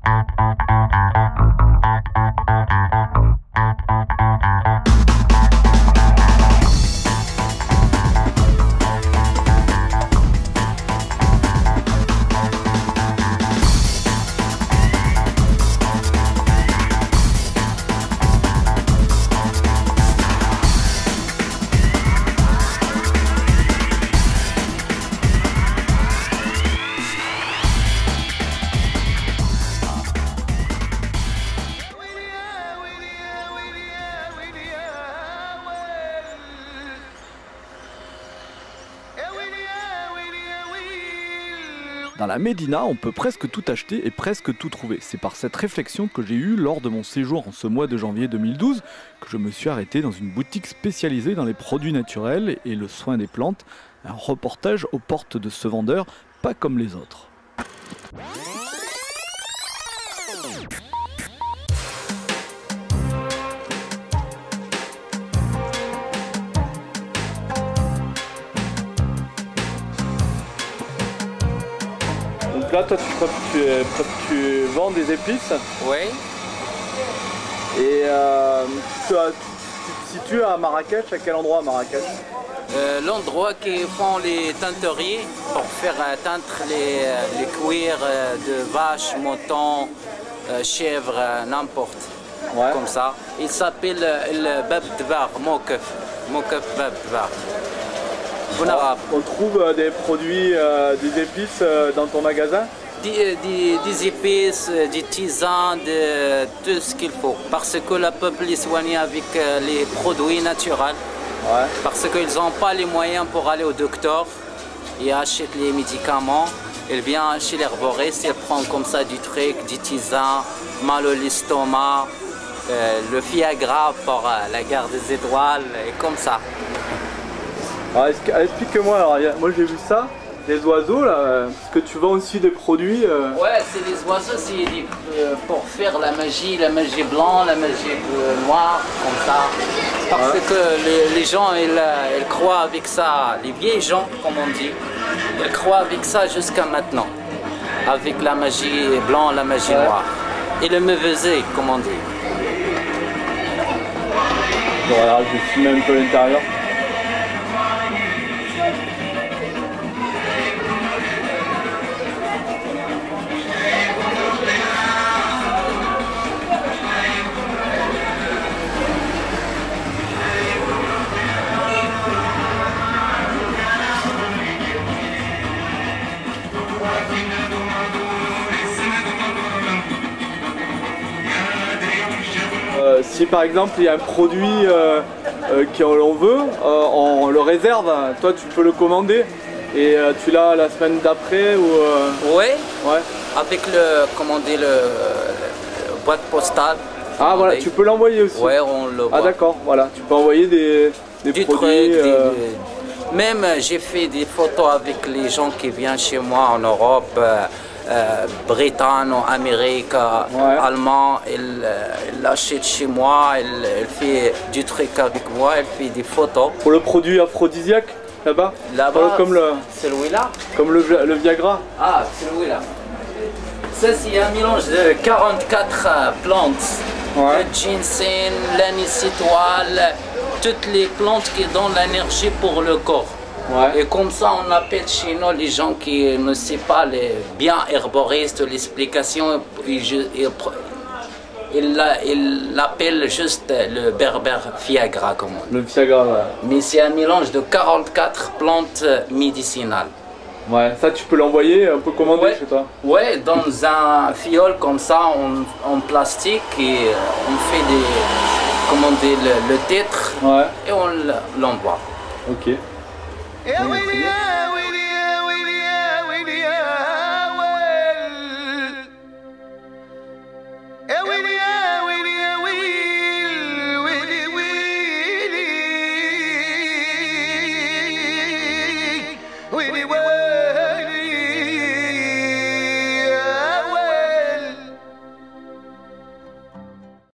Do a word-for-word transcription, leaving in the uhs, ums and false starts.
Dans la Médina, on peut presque tout acheter et presque tout trouver. C'est par cette réflexion que j'ai eue lors de mon séjour en ce mois de janvier deux mille douze que je me suis arrêté dans une boutique spécialisée dans les produits naturels et le soin des plantes. Un reportage aux portes de ce vendeur, pas comme les autres. Donc là, toi, tu, tu, tu vends des épices. Oui. Et euh, tu, tu, tu te situes à Marrakech, à quel endroit à Marrakech? euh, L'endroit qui font les teinteriers pour faire euh, teindre les, les cuirs euh, de vaches, moutons, euh, chèvres, euh, n'importe. Ouais. Comme ça. Il s'appelle le Bab Dbar, Mokef. Mokef Bab Dbar. On trouve euh, des produits, euh, des épices euh, dans ton magasin? Des, des, des épices, des tisanes, de, tout ce qu'il faut. Parce que le peuple est soigné avec euh, les produits naturels. Ouais. Parce qu'ils n'ont pas les moyens pour aller au docteur. Ils achètent les médicaments. Ils viennent chez l'herboriste, ils prennent comme ça du truc, des tisanes, mal au l'estomac, euh, le Viagra pour euh, la guerre des étoiles, et comme ça. Explique-moi, alors, moi j'ai vu ça, des oiseaux là, parce que tu vends aussi des produits. Euh... Ouais, c'est des oiseaux, c'est euh, pour faire la magie, la magie blanche, la magie euh, noire, comme ça. Parce ouais. que les, les gens, ils, ils croient avec ça, les vieilles gens, comme on dit, ils croient avec ça jusqu'à maintenant. Avec la magie blanche, la magie ouais. noire. Et le mauvais, comme on dit. Bon, alors je vais filmer un peu l'intérieur. Euh, si par exemple il y a un produit euh, euh, qu'on veut, euh, on le réserve, toi tu peux le commander et euh, tu l'as la semaine d'après ou... Euh... Oui, ouais. Avec le, comment dire, le, le boîte postale. Ah voilà, tu peux l'envoyer aussi. Oui, on le voit. Ah d'accord, voilà, tu peux envoyer des, des du produits. Truc, euh... des... Même j'ai fait des photos avec les gens qui viennent chez moi en Europe. Euh, Euh, Britannique, Amérique, ouais. Allemand, elle, elle l'achète chez moi, elle, elle fait du truc avec moi, elle fait des photos. Pour le produit aphrodisiaque, là-bas Là-bas, comme le, celui-là. Comme le, le Viagra. Ah, celui-là. Ça, c'est un mélange de quarante-quatre plantes. Ouais. Le ginseng, l'anis étoile, toutes les plantes qui donnent l'énergie pour le corps. Ouais. Et comme ça, on appelle chez nous les gens qui ne savent pas les bien herboristes, l'explication, ils il l'appellent juste le berbère Viagra, comme on dit. Le Viagra, ouais. Mais c'est un mélange de quarante-quatre plantes médicinales. Ouais, ça tu peux l'envoyer, on peut commander ouais. chez toi. Ouais, dans un fiole comme ça, en, en plastique, et on fait des, comment dire, le, le titre, ouais. Et on l'envoie. Ok. Yeah,